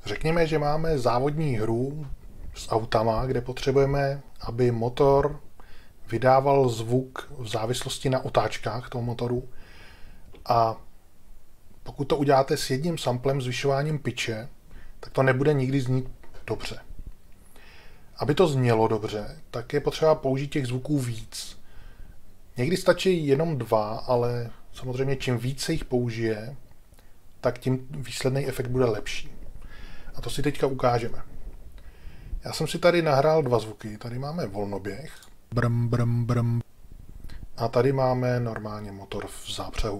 Řekněme, že máme závodní hru s autama, kde potřebujeme, aby motor vydával zvuk v závislosti na otáčkách toho motoru. A pokud to uděláte s jedním samplem, zvyšováním pitche, tak to nebude nikdy znít dobře. Aby to znělo dobře, tak je potřeba použít těch zvuků víc. Někdy stačí jenom 2, ale samozřejmě čím více jich použije, tak tím výsledný efekt bude lepší. A to si teďka ukážeme. Já jsem si tady nahrál 2 zvuky. Tady máme volnoběh. Brum, brum, brum. A tady máme normálně motor v zápřehu.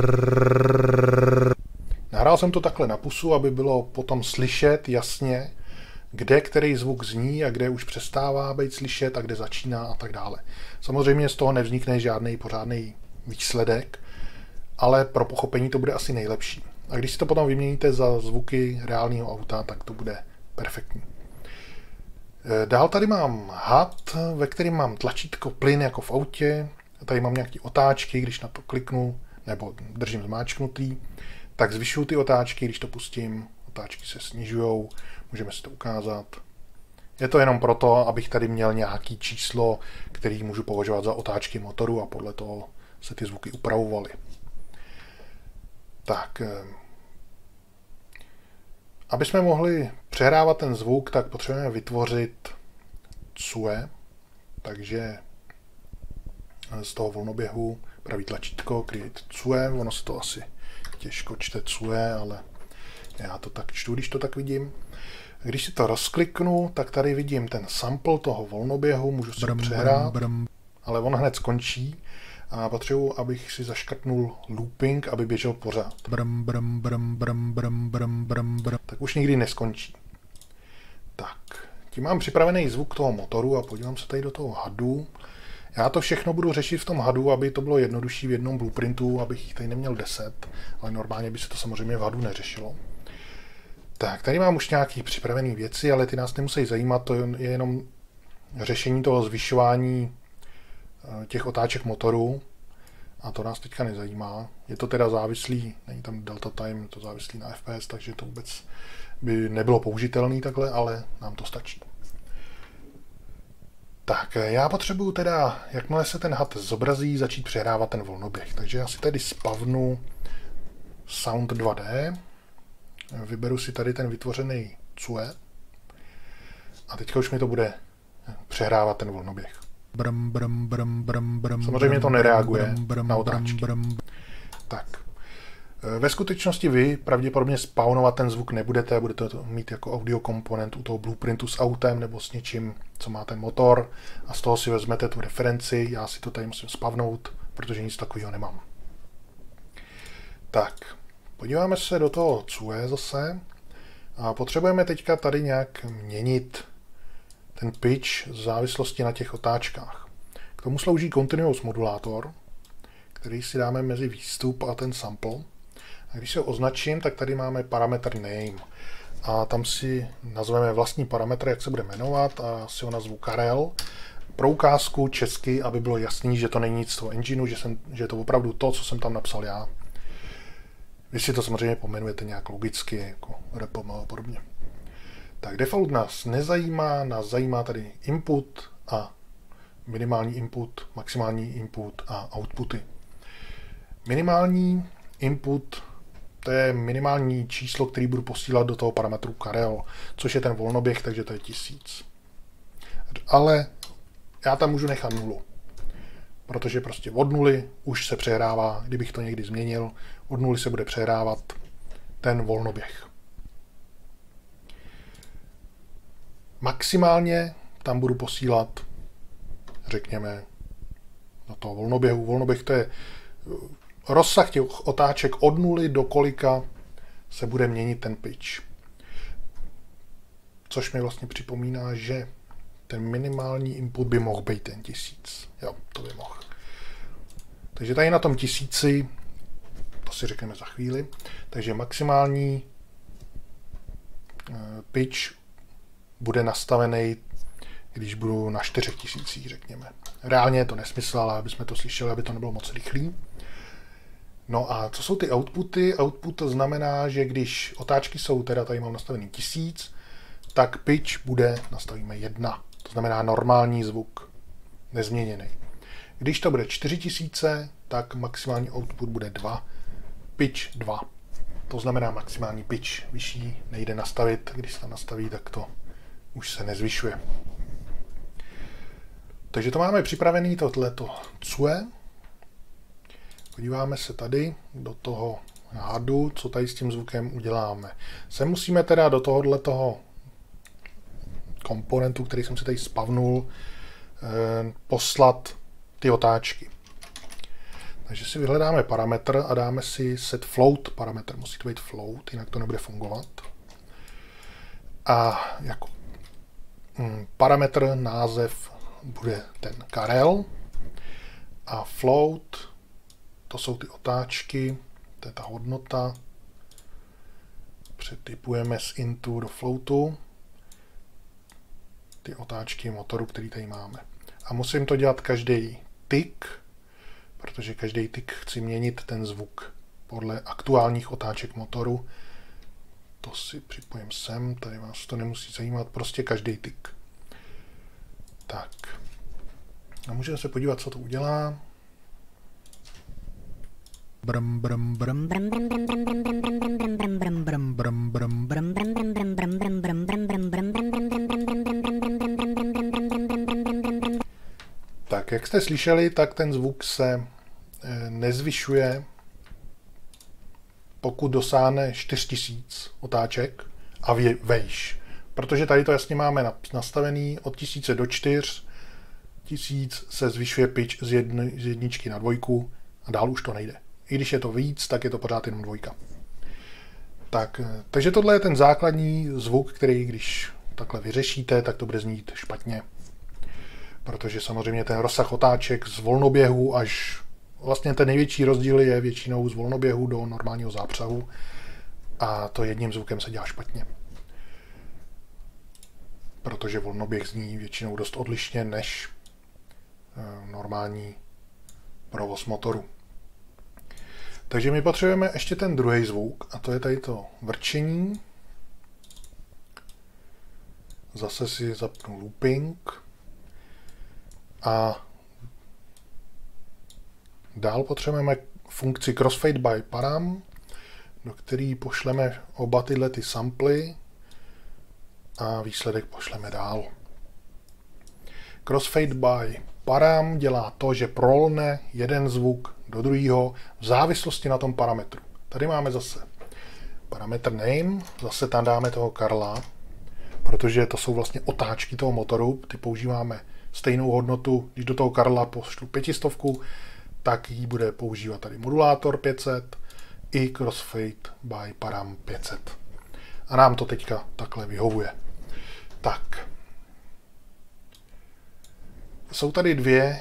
Nahrál jsem to takhle na pusu, aby bylo potom slyšet jasně, kde který zvuk zní a kde už přestává být slyšet a kde začíná a tak dále. Samozřejmě z toho nevznikne žádný pořádný výsledek, ale pro pochopení to bude asi nejlepší. A když si to potom vyměníte za zvuky reálného auta, tak to bude perfektní. Dál tady mám had, ve kterém mám tlačítko plyn jako v autě. Tady mám nějaké otáčky, když na to kliknu nebo držím zmáčknutý, tak zvyšuju ty otáčky, když to pustím, otáčky se snižujou, můžeme si to ukázat. Je to jenom proto, abych tady měl nějaký číslo, který můžu považovat za otáčky motoru a podle toho se ty zvuky upravovaly. Tak, aby jsme mohli přehrávat ten zvuk, tak potřebujeme vytvořit CUE, takže z toho volnoběhu pravý tlačítko Create CUE, ono se to asi těžko čte CUE, ale já to tak čtu, když to tak vidím. Když si to rozkliknu, tak tady vidím ten sample toho volnoběhu, můžu si ho přehrát, ale on hned skončí a potřebuji, abych si zaškrtnul looping, aby běžel pořád. Tak už nikdy neskončí. Tak, tím mám připravený zvuk toho motoru a podívám se tady do toho hadu. Já to všechno budu řešit v tom hadu, aby to bylo jednodušší v jednom blueprintu, abych jich tady neměl 10, ale normálně by se to samozřejmě v hadu neřešilo. Tak, tady mám už nějaké připravené věci, ale ty nás nemusí zajímat, to je jenom řešení toho zvyšování těch otáček motoru a to nás teďka nezajímá. Je to teda závislý, není tam delta time, je to závislý na FPS, takže to vůbec by nebylo použitelné takhle, ale nám to stačí. Tak, já potřebuju teda, jakmile se ten had zobrazí, začít přehrávat ten volnoběh. Takže já si tady spavnu Sound 2D, vyberu si tady ten vytvořený CUE a teďka už mi to bude přehrávat ten volnoběh. Samozřejmě to nereaguje na otáčky. Tak. Ve skutečnosti vy pravděpodobně spawnovat ten zvuk nebudete a budete to mít jako audio komponent u toho blueprintu s autem nebo s něčím, co má ten motor a z toho si vezmete tu referenci. Já si to tady musím spavnout, protože nic takového nemám. Tak, podíváme se do toho CUE zase a potřebujeme teďka tady nějak měnit ten pitch v závislosti na těch otáčkách. K tomu slouží Continuous modulátor, který si dáme mezi výstup a ten sample. A když se ho označím, tak tady máme parametr name. A tam si nazveme vlastní parametr, jak se bude jmenovat, a si ho nazvu Karel. Pro ukázku česky, aby bylo jasný, že to není nic z toho engineu, že je to opravdu to, co jsem tam napsal já. Vy si to samozřejmě pomenujete nějak logicky, jako repom a podobně. Tak default nás nezajímá, nás zajímá tady input a minimální input, maximální input a outputy. Minimální input, to je minimální číslo, který budu posílat do toho parametru Karel, což je ten volnoběh, takže to je 1000. Ale já tam můžu nechat 0, protože prostě od 0 už se přehrává, kdybych to někdy změnil, od 0 se bude přehrávat ten volnoběh. Maximálně tam budu posílat, řekněme, do toho volnoběhu. Volnoběh to je rozsah těch otáček od 0 do kolika se bude měnit ten pitch. Což mi vlastně připomíná, že ten minimální input by mohl být ten 1000. Jo, to by mohl. Takže tady na tom 1000, to si řekneme za chvíli, takže maximální pitch bude nastavený, když budu na 4000, řekněme. Reálně je to nesmysl, ale aby jsme to slyšeli, aby to nebylo moc rychlý. No a co jsou ty outputy? Output to znamená, že když otáčky jsou, teda tady mám nastavený 1000, tak pitch bude, nastavíme 1. To znamená normální zvuk, nezměněný. Když to bude 4000, tak maximální output bude 2, pitch 2. To znamená maximální pitch. Vyšší nejde nastavit, když se to nastaví, tak to už se nezvyšuje. Takže to máme připravený tohleto CUE. Podíváme se tady do toho hadu, co tady s tím zvukem uděláme. Sem musíme teda do tohoto komponentu, který jsem si tady spavnul, poslat ty otáčky. Takže si vyhledáme parametr a dáme si set float parametr. Musí to být float, jinak to nebude fungovat. A jako parametr, název bude ten Karel. A float, to jsou ty otáčky, to je ta hodnota. Přetypujeme z intu do floatu ty otáčky motoru, který tady máme. A musím to dělat každý tick, protože každý tick chci měnit ten zvuk podle aktuálních otáček motoru. To si připojím sem, tady vás to nemusí zajímat, prostě každý tick. Tak. A můžeme se podívat, co to udělá. Tak, jak jste slyšeli, tak ten zvuk se nezvyšuje, pokud dosáhne 4000 otáček a vejš. Protože tady to jasně máme nastavený od 1000 do 4000 se zvyšuje pitch z jedničky na dvojku a dál už to nejde. I když je to víc, tak je to pořád jenom dvojka. Tak, takže tohle je ten základní zvuk, který když takhle vyřešíte, tak to bude znít špatně. Protože samozřejmě ten rozsah otáček z volnoběhu až vlastně ten největší rozdíl je většinou z volnoběhu do normálního zápřahu a to jedním zvukem se dělá špatně. Protože volnoběh zní většinou dost odlišně než normální provoz motoru. Takže my potřebujeme ještě ten druhý zvuk a to je tady to vrčení. Zase si zapnu looping. A dál potřebujeme funkci crossfade by param, do který pošleme oba tyhle ty samply a výsledek pošleme dál. Crossfade by param dělá to, že prolne jeden zvuk do druhého v závislosti na tom parametru. Tady máme zase parametr name, zase tam dáme toho Karla, protože to jsou vlastně otáčky toho motoru, ty používáme stejnou hodnotu, když do toho Karla pošlu 500, tak ji bude používat tady modulátor 500 i crossfade by param 500. A nám to teďka takhle vyhovuje. Tak. Jsou tady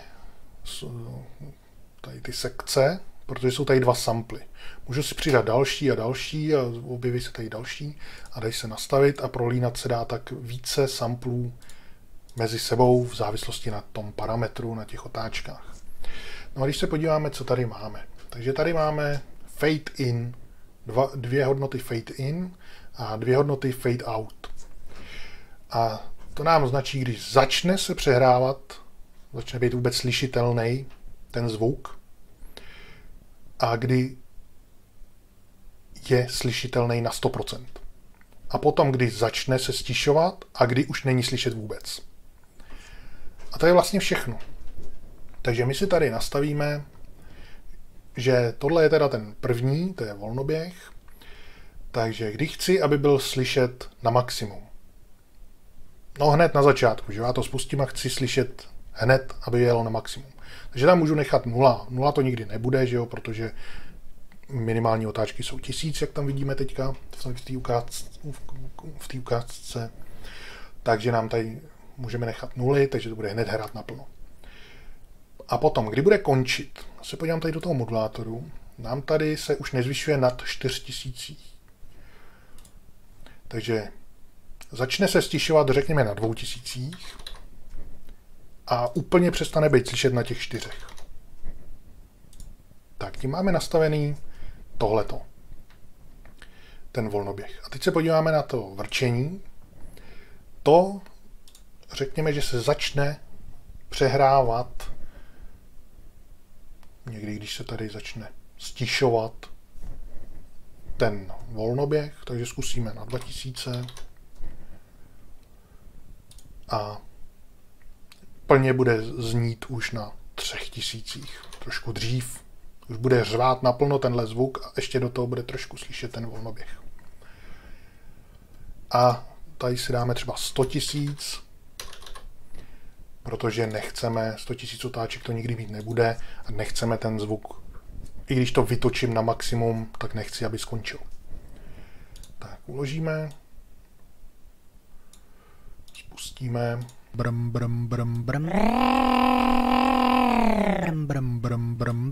tady ty sekce, protože jsou tady dva samply. Můžu si přidat další a další a objeví se tady další a dají se nastavit a prolínat se dá tak více samplů mezi sebou v závislosti na tom parametru, na těch otáčkách. No a když se podíváme, co tady máme. Takže tady máme fade in, dvě hodnoty fade in a dvě hodnoty fade out. A to nám značí, když začne se přehrávat, začne být vůbec slyšitelný ten zvuk a kdy je slyšitelný na 100%. A potom, kdy začne se stišovat a kdy už není slyšet vůbec. A to je vlastně všechno. Takže my si tady nastavíme, že tohle je teda ten první, to je volnoběh. Takže když chci, aby byl slyšet na maximum. No hned na začátku, že já to spustím a chci slyšet hned, aby jelo na maximum. Takže tam můžu nechat 0. 0 to nikdy nebude, že jo, protože minimální otáčky jsou 1000, jak tam vidíme teďka v té ukázce. Takže nám tady můžeme nechat 0, takže to bude hned hrát naplno. A potom, kdy bude končit, se podívám tady do toho modulátoru, nám tady se už nezvyšuje nad 4000. Takže začne se stišovat, řekněme, na 2000 a úplně přestane být slyšet na těch 4. Tak tím máme nastavený tohleto. Ten volnoběh. A teď se podíváme na to vrčení. To, řekněme, že se začne přehrávat někdy, když se tady začne stišovat ten volnoběh, takže zkusíme na 2000 a plně bude znít už na 3000, trošku dřív. Už bude řvát naplno tenhle zvuk a ještě do toho bude trošku slyšet ten volnoběh. A tady si dáme třeba 100 000, protože nechceme, 100 000 otáček to nikdy mít nebude a nechceme ten zvuk, i když to vytočím na maximum, tak nechci, aby skončil. Tak uložíme, spustíme. Brum brum brum brum. Brum brum brum brum.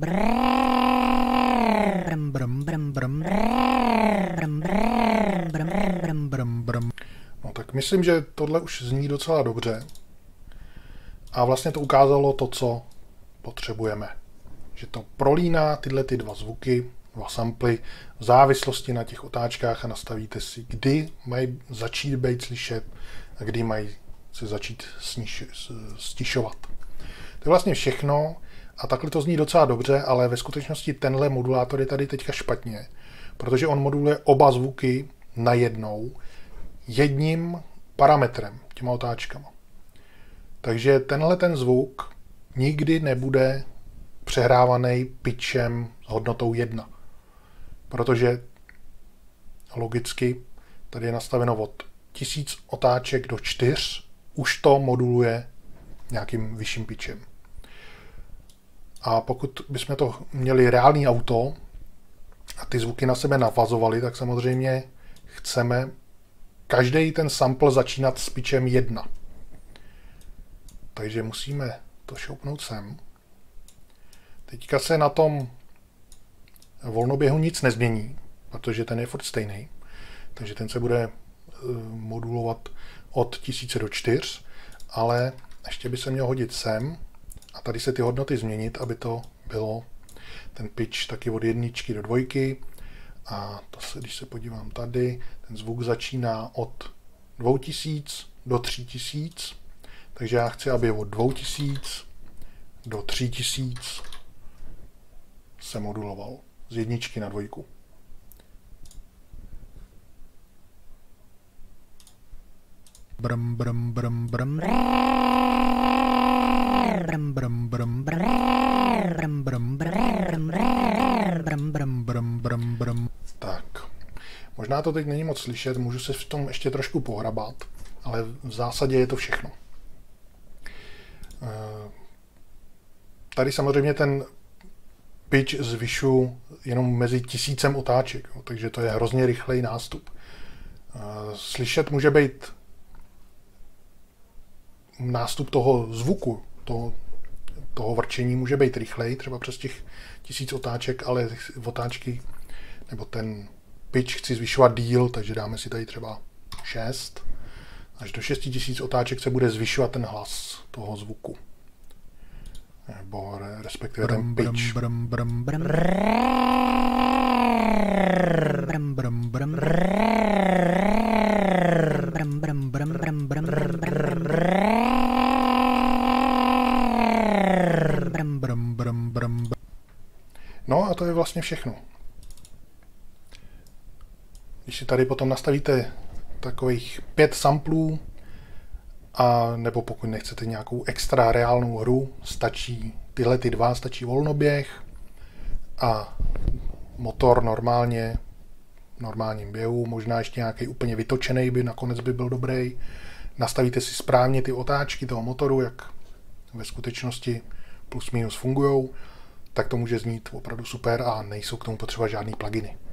Brum brum brum brum. Brum brum brum brum. No tak myslím, že tohle už zní docela dobře. A vlastně to ukázalo to, co potřebujeme. Že to prolíná tyhle ty dva zvuky, dva samply, v závislosti na těch otáčkách a nastavíte si, kdy mají začít být slyšet a kdy mají se začít stišovat. To je vlastně všechno a takhle to zní docela dobře, ale ve skutečnosti tenhle modulátor je tady teďka špatně, protože on moduluje oba zvuky najednou jedním parametrem, těma otáčkama. Takže tenhle ten zvuk nikdy nebude přehrávaný pitchem s hodnotou 1. Protože logicky tady je nastaveno od 1000 otáček do 4, už to moduluje nějakým vyšším pitchem. A pokud bychom to měli reálný auto a ty zvuky na sebe navazovali, tak samozřejmě chceme každý ten sample začínat s pitchem 1. Takže musíme to šoupnout sem. Teďka se na tom volnoběhu nic nezmění, protože ten je furt stejný. Takže ten se bude modulovat od 1000 do 4, ale ještě by se měl hodit sem a tady se ty hodnoty změnit, aby to bylo ten pitch taky od 1 do 2. A to se, když se podívám tady, ten zvuk začíná od 2000 do 3000, takže já chci, aby od 2000 do 3000 se moduloval z 1 na 2. Brum brum brum brum. Brum brum brum brum. Brum brum brum brum. Brum brum brum brum brum. Tak, možná to teď není moc slyšet, můžu se v tom ještě trošku pohrabat, ale v zásadě je to všechno. Tady samozřejmě ten pitch zvyšu jenom mezi 1000 otáček, takže to je hrozně rychlej nástup. Slyšet může být nástup toho zvuku, toho vrčení může být rychlej, třeba přes těch 1000 otáček, ale otáčky nebo ten pitch chci zvyšovat díl, takže dáme si tady třeba 6. Až do 6000 otáček se bude zvyšovat ten hlas toho zvuku. Nebo respektive ten pitch. Brum brum brum. Brum brum brum. Brum brum brum brum brum. Brum brum brum brum. No a to je vlastně všechno. Když si tady potom nastavíte takových 5 samplů, a nebo pokud nechcete nějakou extra reálnou hru, stačí tyhle ty dva, stačí volnoběh a motor normálně, v normálním běhu, možná ještě nějaký úplně vytočený by nakonec by byl dobrý. Nastavíte si správně ty otáčky toho motoru, jak ve skutečnosti plus minus fungujou, tak to může znít opravdu super a nejsou k tomu potřeba žádný pluginy.